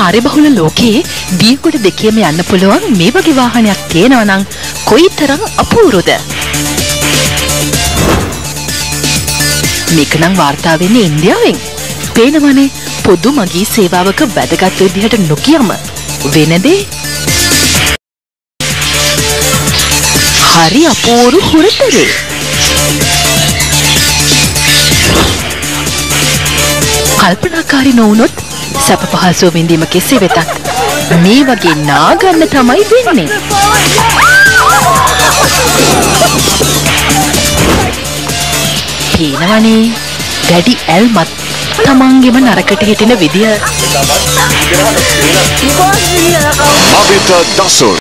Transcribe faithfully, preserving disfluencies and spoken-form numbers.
පරිබහුල ලෝකයේ දියකොඩ දෙකේම යන්න පුළුවන් මේ වගේ වාහනයක් තියෙනවා නම් කොයිතරම් අපූර්වද? මේක නම් වාර්තා වෙන්නේ ඉන්දියාවෙන්. පේනවනේ පොදු මගී සේවාවක වැදගත් විදිහට නොකියම වෙන දේ. හරි අපූර්ව හුරතරේ. කල්පනාකාරී නොවුනොත් සැප පහසුව විඳීම කෙසේ වෙතත් මේ වගේ නාගන්න තමයි වෙන්නේ. පේනවනේ දැඩි ඇල්මත් තමන්ගෙම නරකට හිටින විදිය. Mavita Dasur